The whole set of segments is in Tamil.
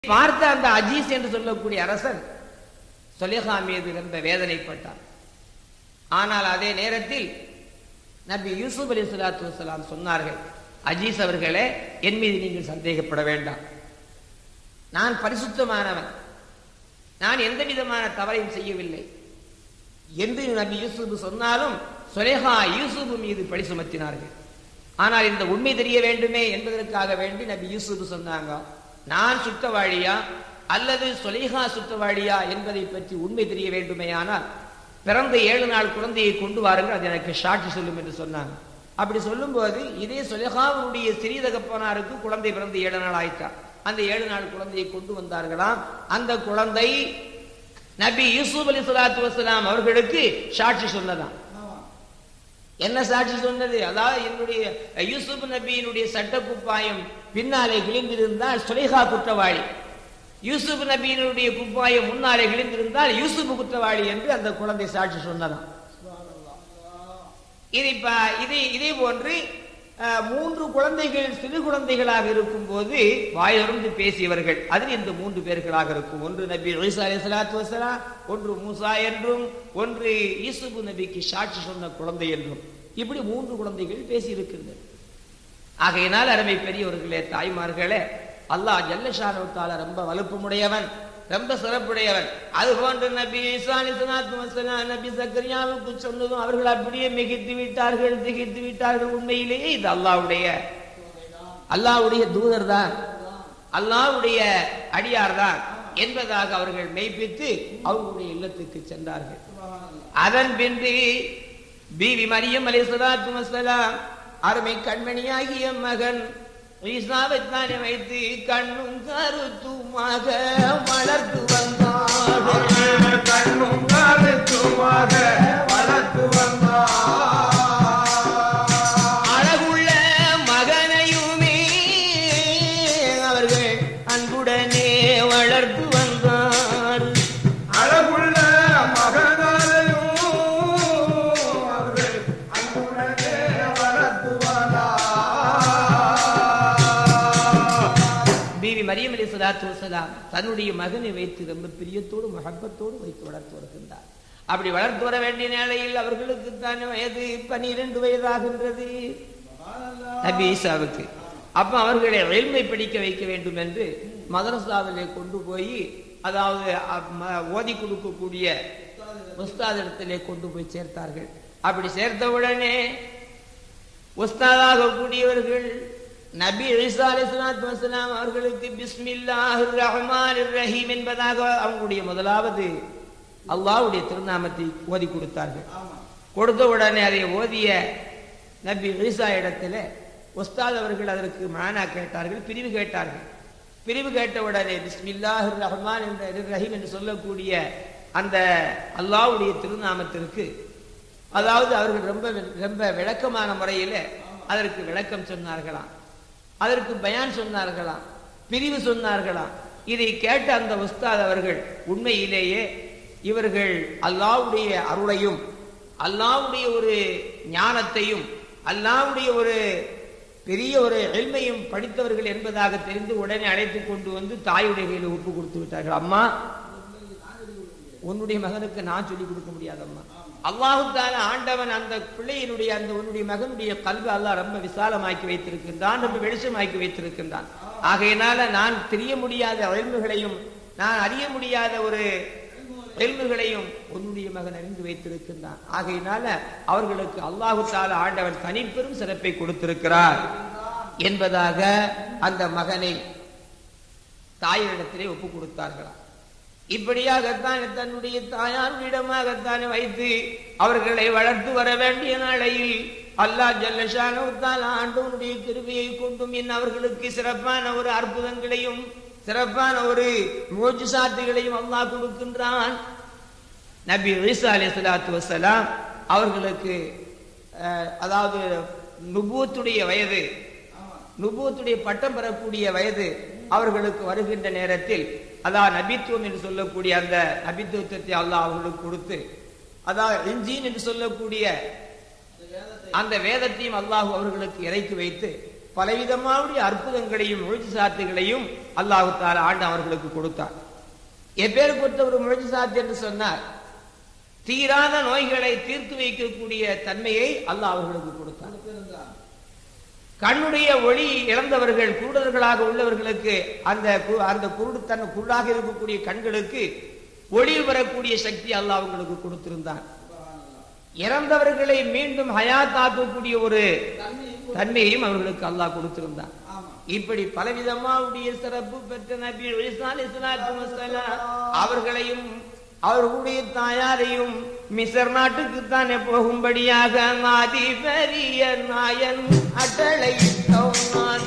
பார்த்த அந்த அஜீஸ் என்று சொல்லக்கூடிய அரசன் சுலைஹா மீது ரொம்ப வேதனைப்பட்டார். ஆனால் அதே நேரத்தில் நபி யூசுப் அலைஹிஸ்ஸலாத்து வஸ்ஸலாம் சொன்னார்கள், அஜீஸ் அவர்களே, என் மீது நீங்கள் சந்தேகப்பட வேண்டாம். நான் பரிசுத்தமானவன், நான் எந்த விதமான தவறையும் செய்யவில்லை என்று நபி யூசுப் சொன்னாலும் சுலைஹா யூசுப் மீது பழி சுமத்தினார்கள். ஆனால் இந்த உண்மை தெரிய வேண்டுமே என்பதற்காக வேண்டி நபி யூசுப் சொன்னாங்க, நான் சுத்தவாளியா அல்லது சுலைஹா சுத்தவாளியா என்பதை பற்றி உண்மை தெரிய வேண்டுமேயானால் பிறந்த 7 நாள் குழந்தையை கொண்டு வாருங்கள், அது எனக்கு சாட்சி சொல்லும் என்று சொன்னாங்க. அப்படி சொல்லும் போது இதே சுலைஹாவுடைய சிறிய தகப்பனாருக்கு குழந்தை பிறந்து 7 நாள் ஆயிட்டா. அந்த 7 நாள் குழந்தையை கொண்டு வந்தார்களாம். அந்த குழந்தை நபி யூசுப் அலைஹிஸ்ஸலாத்து வஸ்ஸலாம் அவர்களுக்கு சாட்சி சொன்னதாம். என்ன சாட்சி சொன்னது? அதாவது என்னுடைய யூசுப் நபியினுடைய சட்ட குப்பாயம் பின்னாலே கிழிந்திருந்தால் சுலைஹா குற்றவாளி, யூசுப் நபியினுடைய குப்பாயம் முன்னாலே கிழிந்திருந்தால் யூசுப் குற்றவாளி என்று அந்த குழந்தை சாட்சி சொன்னதாம். இதே போன்று 3 குழந்தைகள் சிறு குழந்தைகளாக இருக்கும் போது வாயிலிருந்து பேசியவர்கள் அதில் இந்த 3 பேர்களாக இருக்கும். ஒன்று நபி ஈசா அலைஹிஸ்ஸலாத்து வஸ்ஸலாம், ஒன்று மூசா என்றும், ஒன்று யூசுப் நபிக்கு சாட்சி சொன்ன குழந்தை என்றும், இப்படி 3 குழந்தைகள் பேசி இருக்கின்றனர். ஆகையினால் அருமை பெரியவர்களே, தாய்மார்களே, அல்லாஹ் ஜல்ல ஷானஹு தஆலா ரொம்ப வலுப்பமுடையவன், ரொம்ப சிறப்புடையவன். அது போன்று நபி ஈசா அலைஹிஸ்ஸலாத்து வஸ்ஸலாம் நபி சக்கரியாவுக்கு சொன்னதும் அவர்கள் அப்படியே திகைத்து விட்டார்கள். உண்மையிலேயே இது அல்லாஹ்வுடைய தூதர் தான், அல்லாஹ்வுடைய அடியார் தான் என்பதாக அவர்கள் மெய்ப்பித்து அவர்களுடைய இல்லத்துக்கு சென்றார்கள். அதன் பின்பு பீவி மரியம் அலைஹிஸ்ஸலாத்து வஸ்ஸலாம் அருமை கண்மணியாகிய மகன் ஈசாவை தானே வைத்து கண்ணும் கருத்துமாக வளர்த்து வந்தார். கண்ணும் கருத்துமாக வளர்த்து வந்தார். அழகுள்ள மகனையுமே அவர்கள் அன்புடனே வளர்த்து வந்தார். அழகுள்ள மகனையும் அவர்கள் அன்புடனே வளர்த்து வந்தார். மரியம் அலைஹிஸ்ஸலாத்து வஸ்ஸலாம் தன்னுடைய மகனை வைத்து ரொம்ப பிரியத்தோடு மஹப்பத்தோடு வைத்து வளர்த்து வருகின்றார். அப்படி வளர்த்து வர வேண்டிய நிலையில் அவர்களுக்கு தான் வயது 12 வயதாகின்றது நபி ஈசாவுக்கு. அப்ப அவர்களை இல்மை படிக்க வைக்க வேண்டும் என்று மதரசாவிலே கொண்டு போய், அதாவது ஓதி கொடுக்கக்கூடிய உஸ்தாதிடத்திலே கொண்டு போய் சேர்த்தார்கள். அப்படி சேர்த்தவுடனே உஸ்தாதாக கூடியவர்கள் நபி ஈசா அலைஹிஸ்ஸலாத்து வஸ்ஸலாம் அவர்களுக்கு பிஸ்மில்லாஹிர் ரஹ்மானிர் ரஹீம் என்பதாக அவங்களுடைய முதலாவது அல்லாஹ்வுடைய திருநாமத்தை ஓதி கொடுத்தார்கள். கொடுத்த உடனே அதை ஓதிய நபி ஈசா இடத்துல உஸ்தாத் அவர்கள் அதற்கு மானா கேட்டார்கள், பிரிவு கேட்டார்கள். பிரிவு கேட்ட உடனே பிஸ்மில்லாஹிர் ரஹ்மானிர் ரஹீம் என்று சொல்லக்கூடிய அந்த அல்லாஹ்வுடைய திருநாமத்திற்கு, அதாவது அவர்கள் ரொம்ப விளக்கமான முறையில் அதற்கு விளக்கம் சொன்னார்களாம், அதற்கு பயான் சொன்னார்களாம், பிரிவு சொன்னார்களாம். இதை கேட்ட அந்த உஸ்தாத் அவர்கள் உண்மையிலேயே இவர்கள் அல்லாஹ்வுடைய அருளையும் அல்லாஹ்வுடைய ஒரு ஞானத்தையும் அல்லாஹ்வுடைய ஒரு பெரிய ஒரு இல்மையும் படித்தவர்கள் என்பதாக தெரிந்து உடனே அழைத்து கொண்டு வந்து தாயுடைய கையில் ஒப்பு கொடுத்து விட்டார்கள். அம்மா, உன்னுடைய மகனுக்கு நான் சொல்லிக் கொடுக்க முடியாதம்மா. அல்லாஹு தஆலா ஆண்டவன் அந்த பிள்ளையினுடைய அந்த உன்னுடைய மகனுடைய கல்வி அல்லாஹ் ரொம்ப விசாலமாக்கி வைத்திருக்கின்றான், ரொம்ப வெளிச்சமாக்கி வைத்திருக்கின்றான். ஆகையினால நான் தெரிய முடியாத இல்முகளையும் நான் அறிய முடியாத ஒரு இல்முகளையும் உன்னுடைய மகன் அறிந்து வைத்திருக்கின்றான். ஆகையினால அவர்களுக்கு அல்லாஹு தஆலா ஆண்டவன் தனிப்பெரும் சிறப்பை கொடுத்திருக்கிறார் என்பதாக அந்த மகனை தாயிடத்திலே ஒப்பு கொடுத்தார்களாம். இப்படியாகத்தான் தன்னுடைய தாயாரிடமாகத்தான் வைத்து அவர்களை வளர்த்து வர வேண்டிய நாளையில் அல்லாஹ் ஜல்ல ஷானஹு தஆலா ஆண்டவனுடைய கிருபையை கொண்டும் அவர்களுக்கு சிறப்பான ஒரு அற்புதங்களையும் சிறப்பான ஒரு முஜிசாத்துகளையும் அல்லாஹ் கொடுக்கின்றான். நபி ஈசா அலைஹிஸ்ஸலாத்து வஸ்ஸலாம் அவர்களுக்கு அதாவது நுபுவத்துடைய வயது, நுபுவத்துடைய பட்டம் பெறக்கூடிய வயது அவர்களுக்கு வருகின்ற நேரத்தில், அதாவது நபித்துவம் என்று சொல்லக்கூடிய அந்த நபித்துவத்தை அல்லாஹ் அவர்களுக்கு கொடுத்து, அதாவது இன்ஜீல் என்று சொல்லக்கூடிய அந்த வேதத்தையும் அல்லாஹ் அவர்களுக்கு இறக்கி வைத்து பலவிதமாவுடைய அற்புதங்களையும் முழுஜிசாத்துகளையும் அல்லாஹ் தஆலா ஆண்டு அவர்களுக்கு கொடுத்தார். எப்பேற்பட்ட ஒரு முழுஜிசாத் என்று சொன்னார், தீராத நோய்களை தீர்த்து வைக்கக்கூடிய தன்மையை அல்லாஹ் அவர்களுக்கு கொடுத்தார். கண்ணுடைய ஒளி இழந்தவர்கள் குருடர்களாக உள்ளவர்களுக்கு அந்த குருடாக இருக்கக்கூடிய கண்களுக்கு ஒளி வரக்கூடிய சக்தி அல்லாஹ் அவங்களுக்கு கொடுத்திருந்தான். இறந்தவர்களை மீண்டும் ஹயாத்தாக்கக்கூடிய ஒரு தன்மையையும் அவர்களுக்கு அல்லாஹ் கொடுத்திருந்தான். இப்படி பலவிதமாவுடைய சிறப்பு பெற்ற நபி ஈசா அலைஹிஸ்ஸலாத்து வஸ்ஸலாம் அவர்களையும் அவர்களுடைய தாயாரையும் மிஸ்ர் நாட்டுக்கு தானே போகும்படியாக ஆதி பெரிய நாயன் அட்டளையிட்டான்.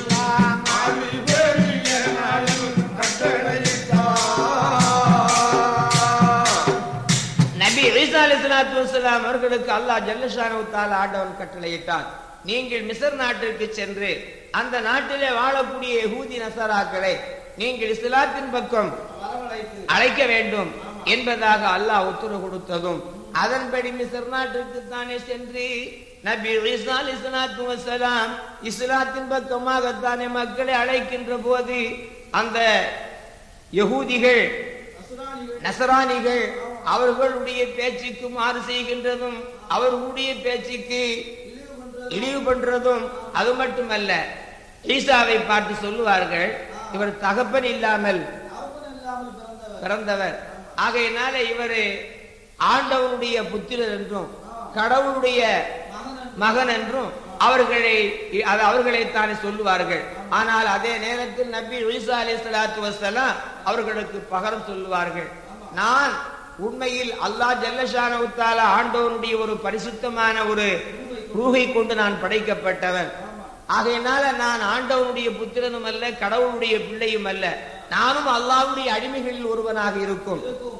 நபி ஈசா அலைஹிஸ்ஸலாத்து வஸ்ஸலாம் அவர்களுக்கு அல்லாஹ் ஜல்ல ஷானஹு தஆலா ஆண்டவன் கட்டளையிட்டான், நீங்கள் மிஸ்ர் நாட்டிற்கு சென்று அந்த நாட்டிலே வாழக்கூடிய யஹூதி நஸராக்களை நீங்கள் இஸ்லாத்தின் பக்கம் அழைக்க வேண்டும் என்பதாக அல்லாஹ் உத்தரவு கொடுத்ததும் அதன்படி மிஸ்ர் நாட்டிற்கு தானே சென்று நபி ஈசா அலைஹிஸ்ஸலாத்து வஸ்ஸலாம் இஸ்லாத்தின் பக்கமாகத்தானே மக்களை அழைக்கின்ற போது அந்த யஹூதிகள் நஸரானிகள் அவர்களுடைய பேச்சுக்கு மாறு செய்கின்றதும் அவர்களுடைய பேச்சுக்கு இழிவு பண்றதும் அது மட்டுமல்ல, ஈசாவை பார்த்து சொல்லுவார்கள், இவர் தகப்பன் இல்லாமல் பிறந்தவர், ஆகையினால இவர் ஆண்டவருடைய புத்திரர் என்றும் கடவுளுடைய மகன் என்றும் அவர்களை தானே சொல்லுவார்கள். ஆனால் அதே நேரத்தில் நபி ஈசா அலைஹிஸ்ஸலாத்து வஸ்ஸலாம் அவர்களுக்கு பகரம் சொல்லுவார்கள், நான் உண்மையில் அல்லாஹ் ஜல்ல ஷானஹு தஆலா ஆண்டவனுடைய ஒரு பரிசுத்தமான ஒரு ரூஹை கொண்டு நான் படைக்கப்பட்டவன், ஆகையினால நான் ஆண்டவனுடைய புத்திரனும் அல்ல கடவுளுடைய பிள்ளையும் அல்ல, நானும் அல்லாஹ்வுடைய அடிமைகளில் ஒருவனாக இருக்கும்,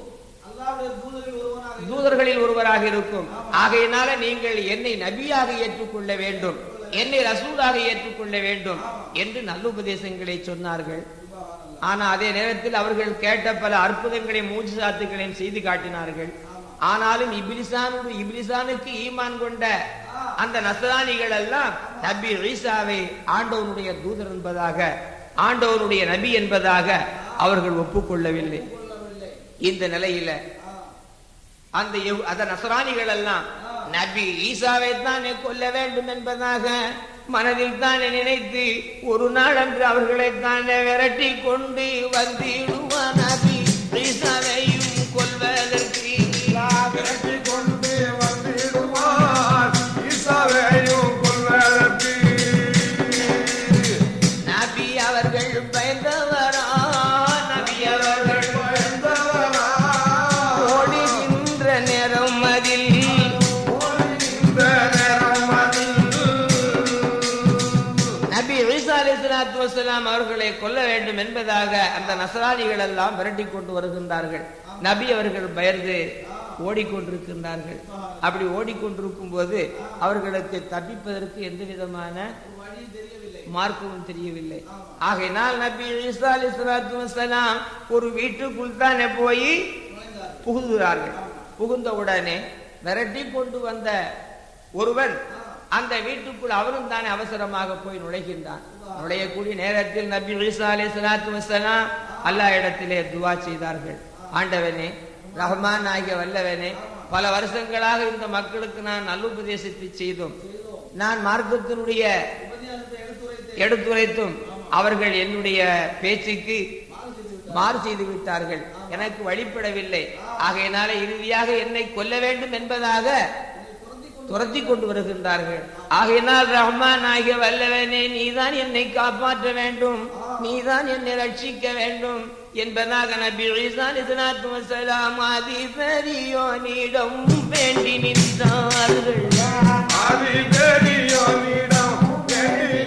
தூதர்களில் ஒருவராக இருக்கும். ஆகையினால நீங்கள் என்னை நபியாக ஏற்றுக்கொள்ள வேண்டும், என்னை ரசூலாக ஏற்றுக்கொள்ள வேண்டும் என்று நல்ல உபதேசங்களை சொன்னார்கள். ஆனா அதே நேரத்தில் அவர்கள் கேட்ட பல அற்புதங்களையும் மூஜிசாத்துகளையும் செய்து காட்டினார்கள். ஆனாலும் இப்லிசானுக்கு ஈமான் கொண்ட அந்த நஸ்ரானிகள் எல்லாம் நபி ஈசாவை ஆண்டவனுடைய தூதர் என்பதாக ஆண்டவனுடைய நபி என்பதாக அவர்கள் ஒப்புக்கொள்ளவில்லை. இந்த நிலையில அந்த நஸ்ரானிகள் எல்லாம் நபி ஈசாவை தானே கொல்ல வேண்டும் என்பதாக மனதில் தானே நினைத்து ஒரு நாள் அன்று அவர்களை தானே விரட்டி கொண்டு வந்திடுவான். நபி ஈசாவையும் கொல்வதற்கு விரட்டி கொண்டு வந்திடுவான், ஈசாவையும் கொல்வதற்கு. நபி அவர்கள் பயந்தவரா, நபி அவர்கள் பயந்தவரா, ஓடுகின்ற நேரம் அதில் அவர்களை கொல்ல வேண்டும் என்பதாக அந்த நஸ்ரானிகள் எல்லாம் விரட்டி கொண்டு வருகின்றார்கள். நபி அவர்கள் பயந்து ஓடிக்கொண்டிருக்கின்றார்கள். அப்படி ஓடிக்கொண்டிருக்கும் போது அவர்களுக்கு தப்பிப்பதற்கு எந்த விதமான மார்க்கமும் தெரியவில்லை. ஆகையினால் நபி ஈசா அலைஹிஸ்ஸலாத்து வஸ்ஸலாம் ஒரு வீட்டுக்குள் தானே போய் புகுகிறார்கள். புகுந்த உடனே விரட்டி கொண்டு வந்த ஒருவன் அந்த வீட்டுக்குள் அவரும் தானே அவசரமாக போய் நுழைகின்றான். நுழையக்கூடிய நேரத்தில் நபி ஈசா அலைஹிஸ்ஸலாத்து வஸ்ஸலாம் அல்லாஹ் இடத்திலே துஆ செய்தார்கள், ஆண்டவனே ரஹ்மான் ஆகிய வல்லவனே, பல வருஷங்களாக இந்த மக்களுக்கு நான் நல்லுபதேசத்தை செய்தோம், நான் மார்க்கத்தினுடைய எடுத்துரைத்தும் அவர்கள் என்னுடைய பேச்சுக்கு மாறு செய்து விட்டார்கள், எனக்கு வழிபடவில்லை, ஆகையினால இறுதியாக என்னை கொல்ல வேண்டும் என்பதாக துரத்தி கொண்டு வருகின்றார்கள். ஆகையினால் ரஹ்மான் ஆகிய வல்லவனே, நீதான் என்னை காப்பாற்ற வேண்டும், நீதான் என்னை ரட்சிக்க வேண்டும் என்பதாக நபி ஈசா அலைஹிஸ்ஸலாத்து வஸ்ஸலாம் ஆதி பெரியோனிடம் வேண்டி நின்றார்கள். ஆதி பெரியோனிடம் வேண்டி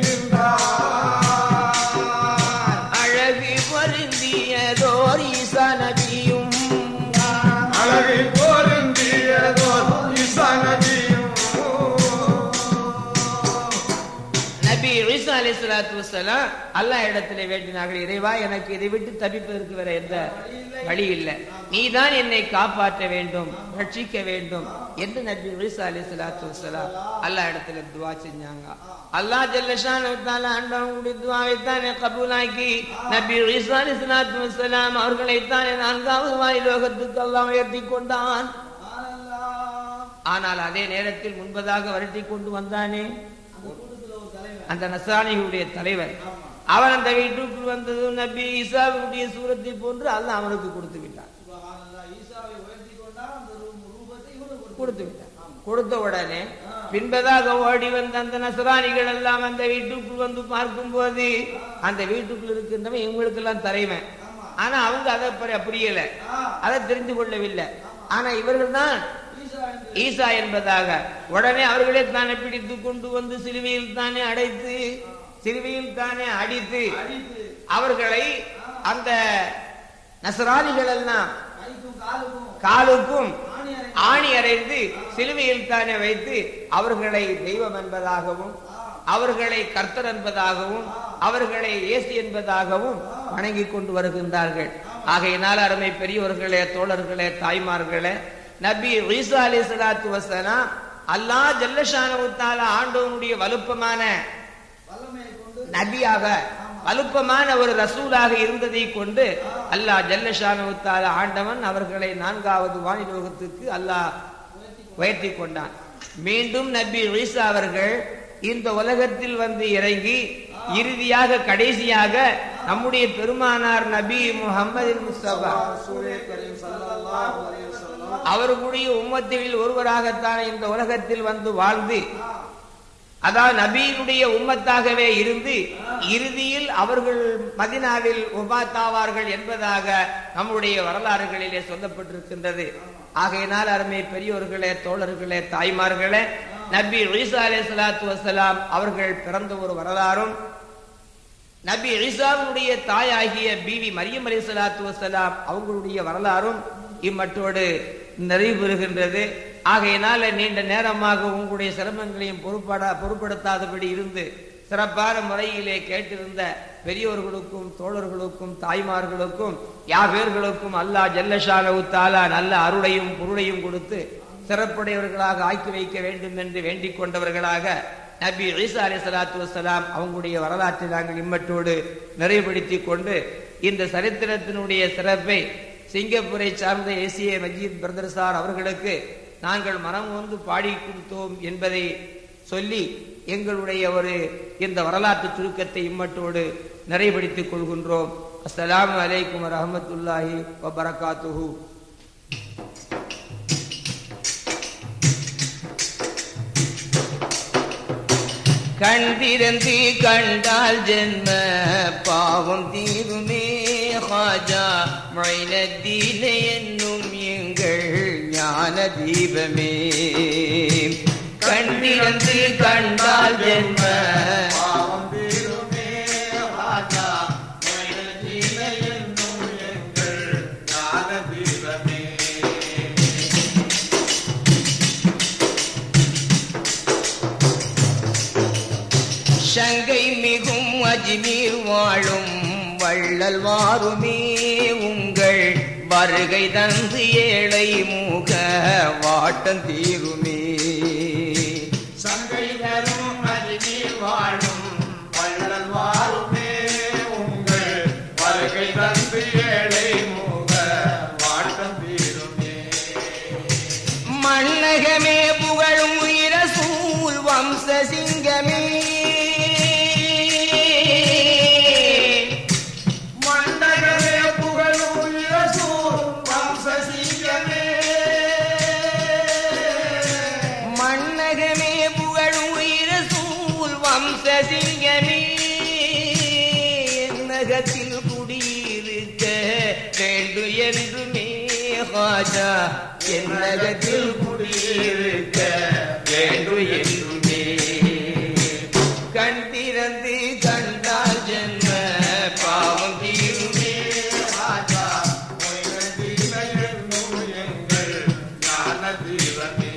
நின்றார். அழகு பொருந்தியதோர் ஈசா நபியும், அழகு பொருந்தியதோர் ஈசா நபியும். நபி ஈசா அலைஹிஸ்ஸலாத்து வஸ்ஸலாம் அல்லாஹ் இடத்திலே வேண்டினார்கள், இறைவா எனக்கு இதை விட்டு தப்பிப்பதற்கு வேற எந்த வழி இல்லை, நீதான் என்னை காப்பாற்ற வேண்டும், ரட்சிக்க வேண்டும் என்று நபி ஈசா அலைஹிஸ்ஸலாத்து வஸ்ஸலாம் அல்லாஹ் இடத்துல துஆ செஞ்சாங்க. அல்லாஹ் ஜல்ல ஷானஹு வ தஆலா ஆண்டவனுடைய துஆவை தானே கபூலாக்கி நபி ஈசா அலைஹிஸ்ஸலாத்து வஸ்ஸலாம் அவர்களை தானே 4வது வானிலோகத்துக்கு அல்லாஹ் உயர்த்தி கொண்டான். ஆனால் அதே நேரத்தில் முன்பதாக வரட்டி கொண்டு வந்தானே அந்த நஸ்ரானிகளுடைய தலைவர், அவன் அந்த வீட்டுக்குள் வந்ததும் நபி ஈசாவுடைய சூரத்தை போன்று அல்லாஹ் அவனுக்கு கொடுத்து விட்டான். கொடுத்த உடனே பின்பதாக ஓடி வந்த அந்த நஸ்ரானிகள் எல்லாம் அந்த வீட்டுக்குள் வந்து பார்க்கும் போது அந்த வீட்டுக்குள் இருக்கின்றவன் இவங்களுக்கு எல்லாம் தலைவன். ஆனா அவங்க அதை புரியல, அதை தெரிந்து கொள்ளவில்லை. ஆனா இவர்கள் தான் ஈசா என்பதாக உடனே அவர்களே தானே பிடித்து கொண்டு வந்து சிலுவையில் தானே அடைத்து, சிலுவையில் தானே அடித்து அவர்களை அந்த நஸ்ரானிகள் எல்லாம் காலுக்கும் ஆணி அறைந்து சிலுவையில் தானே வைத்து அவர்களை தெய்வம் என்பதாகவும் அவர்களை கர்த்தர் என்பதாகவும் அவர்களை இயேசு என்பதாகவும் வணங்கி கொண்டு வருகின்றார்கள். ஆகையினால் அருமை பெரியவர்களே, தோழர்களே, தாய்மார்களே, நபி ஈசா அலைஹிஸ்ஸலாத்து வஸ்ஸலாம் அல்லாஹ் ஜல்ல ஷானஹு வ தஆலா ஆண்டவனுடைய வலுப்பமான நபியாக வலுப்பமான ஒரு ரசூலாக இருந்ததை கொண்டு அல்லாஹ் ஜல்ல ஷானஹு வ தஆலா ஆண்டவன் அவர்களை 4வது வானிலோகத்துக்கு அல்லாஹ் உயர்த்தி கொண்டான். மீண்டும் நபி ஈசா அவர்கள் இந்த உலகத்தில் வந்து இறங்கி இறுதியாக கடைசியாக நம்முடைய பெருமானார் நபி முஹம்மது முஸ்தபா அவர்களுடைய உம்மத்தில் ஒருவராகத்தான் இந்த உலகத்தில் வந்து வாழ்ந்து, அதாவது நபியினுடைய உம்மத்தாகவே இருந்து இறுதியில் அவர்கள் மதீனாவில் வஃபாத்தாவார்கள் என்பதாக நம்முடைய வரலாறுகளிலே சொல்லப்பட்டிருக்கின்றது. ஆகையினால் அருமை பெரியோர்களே, தோழர்களே, தாய்மார்களே, நபி ஈசா அலைஹிஸ்ஸலாத்து வஸ்ஸலாம் அவர்கள் பிறந்த ஒரு வரலாறும் நபி ஈசாவுடைய தாயாகிய பீவி மரியம் அலைஹிஸ்ஸலாத்து வஸ்ஸலாம் அவங்களுடைய வரலாறும் இம்மட்டோடு நிறைவு பெறுகின்றது. ஆகையினால நீண்ட நேரமாக உங்களுடைய சிரமங்களையும் பொருட்படுத்தாதபடி இருந்து சிறப்பான முறையிலே கேட்டிருந்த பெரியோர்களுக்கும் தோழர்களுக்கும் தாய்மார்களுக்கும் யாவேர்களுக்கும் அல்லாஹ் ஜல்ல ஷானஹு தஆலா நல்ல அருளையும் பொருளையும் கொடுத்து சிறப்புடையவர்களாக ஆக்கி வைக்க வேண்டும் என்று வேண்டிக் கொண்டவர்களாக நபி ஈசா அலைஹிஸ்ஸலாத்து வஸ்ஸலாம் அவங்களுடைய வரலாற்றை நாங்கள் இம்மட்டோடு நிறைவுபடுத்திக் கொண்டு இந்த சரித்திரத்தினுடைய சிறப்பை சிங்கப்பூரை சார்ந்த ஏசிய மஜீத் பிரதர் சார் அவர்களுக்கு நாங்கள் மனம் வந்து பாடி கொடுத்தோம் என்பதை சொல்லி எங்களுடைய ஒரு இந்த வரலாற்று சுருக்கத்தை இம்மட்டோடு நிறைவுபடுத்திக் கொள்கின்றோம். அஸ்ஸலாமு அலைக்கும் வரஹ்மத்துல்லாஹி வபரகாத்துஹு. கண் திறந்து கண்டால் ஜென்ம பாவம் தீருமே ஹாஜா மொய்னத்தீன என்னும் எங்கள் ஞான தீபமே. கண் திறந்து கண்டால் ஜென்ம பாவம் தீருமே ஹாஜா மொய்னத்தீன என்னும் எங்கள் ஞான தீபமே. சங்கை மிகும் அஜ்மீர் வாழும் வள்ளல் வாருமே உங்கள் வருகை தந்து ஏழை முக வாட்டம் தீருமே. சங்கை தரும் அஜ்மீர் வாழும் வள்ளல் வாருமே உங்கள் வருகை தந்து ஏழை முக வாட்டம் தீருமே. மன்னகமே புகழும் இரசூல் வம்ச சிங்கமே. என்னகத்தில் குடியிருக்க வேண்டும் என்றுமே ஹாஜா என்னகத்தில் குடியிருக்க வேண்டும் என்றுமே. கண் திறந்து கண்டால் ஜென்ம பாவம் தீருமே ஹாஜா எங்கள் ஞான தீபமே.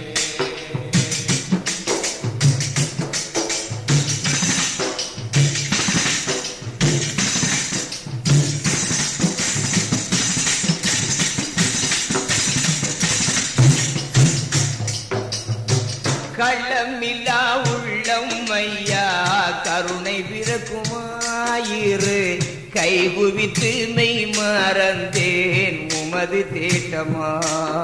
கைகுவித்து மெய் மறந்தேன் உமது தேட்டமா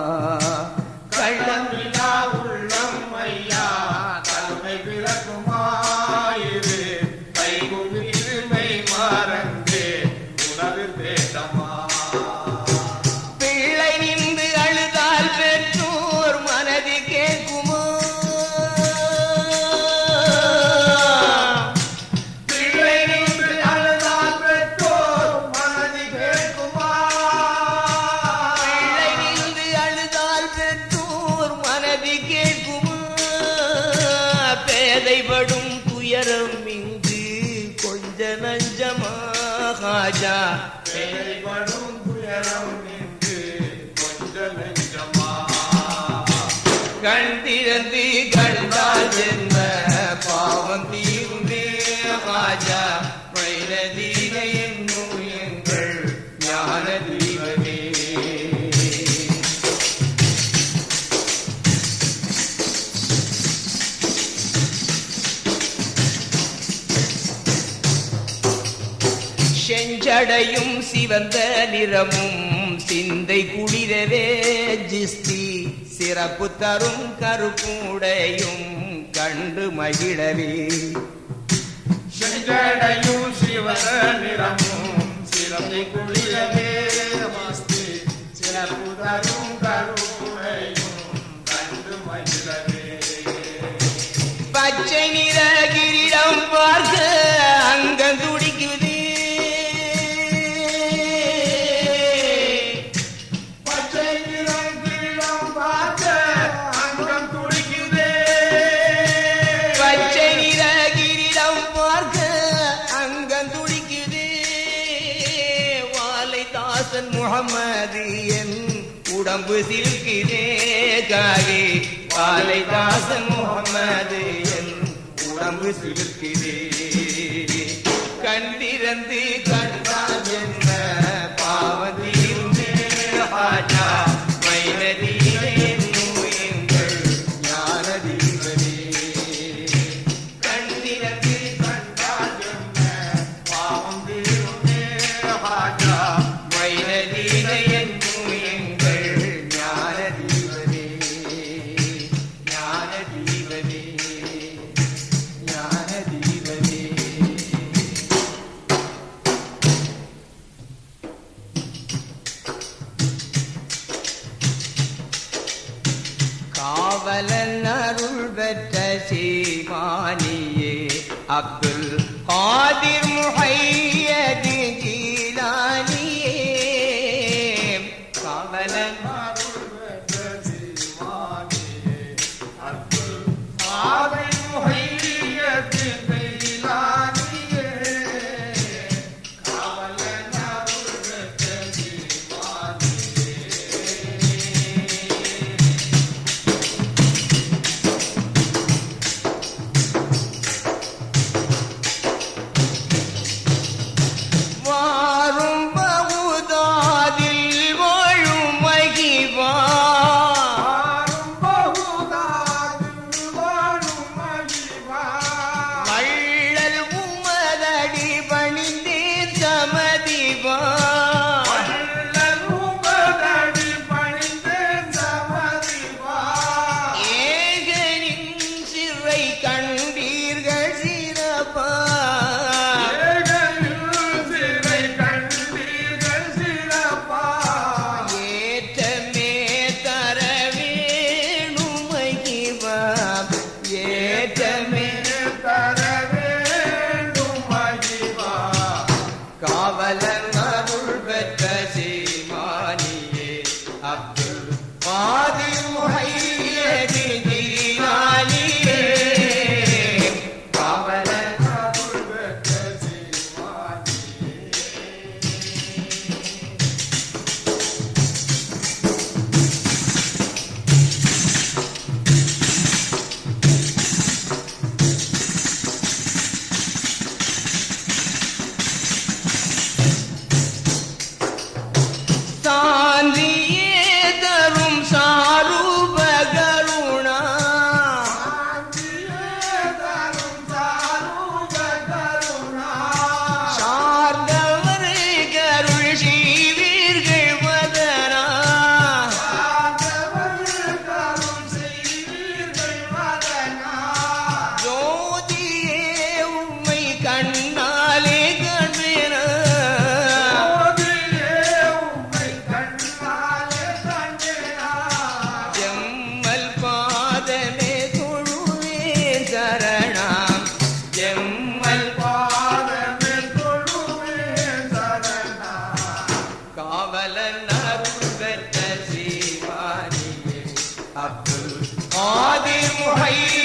கள்ளமில்லா உள்ளம் ஐயா கருணை பிறக்குமாயிரு கைகுவித்து மெய் மறந்தேன் உனது தேட்டமா பிள்ளை நின்று அழுதால் பெற்றோர் மனது கேட்குமா பிள்ளை நின்று அழுதால் பெற்றோர் மனது கேட்குமா பிள்ளை நின்று அழுதால் பெற்றோர் மனது கேட்குமா பேதைப்படும் துயரம் இங்கு கொஞ்ச நஞ்சமா ஹாஜா பேதைப்படும் துயரம் நின்று கொஞ்ச நெஞ்சமா கண் திறந்து கண்டால் ஜென்ம பாவம் தீருமே ஹாஜா வைரதீன என்னும் எங்கள் ஞான தீபமே செஞ்சடையும் சிவந்த நிறமும் சிந்தை குளிரவே ஜிஸ்தி சிறப்பு தரும் கருப்புடையும் கண்டு மகிழவே செஞ்சடையும் சிவர நிறமும் சிறந்தை குளிரவே மஸ்தி சிறப்பு தரும் கருப்புடையும் கண்டு மகிழவே பச்சை நிற கிரீடம் பார்க்க அங்கம் துடிக்குது பச்சை நிறம் கிரீடம் பார்க்க அங்கம் துடிக்குதே பச்சை நிற கிரீடம் பார்க்க அங்கம் துடிக்குது வாலை தாசன் முகமது என் உடம்பு சிரிக்குதே காகே வாலை தாசன் முகமது என் உடம்பு சிரிக்குதே கண்டிரந்து கண்டால் என்ன பாவதீருமே ஹாஜா மைனதீனே எங்கள் ஞான தீபனே கண்டிரந்து கண்டால் என்ன பாவம் தீருமே ஹாஜா மைனதீன என்னும் எங்கள் ஞான தீபனே ஞான தீபனே ஞான தீபனே காவலன் அருள் பெற்ற சீமானியே அப்துல் காதிர் முஹையது ஜீலானியே காவலன் அருள் பெற்ற சீமானியே அப்துல் காதிர் முஹையது ஜீலானியே காவலன் அருள் பெற்ற சீமானியே வாரும் பகுதாதில் வாழும் மகிவா வள்ளல் உமதடி பணிந்தேன் சமதிவா ஏகனின் சிறை கண்டீர்கள் சிறப்பா ஏற்றமே தர வேணும் மகிவா ஏற்றமே காவலன் அருள் பெற்ற சீமானியே அப்துல் காதிர் முஹையது ஜீலானியே காவலன் அருள் பெற்ற சீமானியே சாந்தியே தரும் சாரூப பலன் அருள் பெற்ற சீமானியே அப்துல் காதிர் முஹையீன்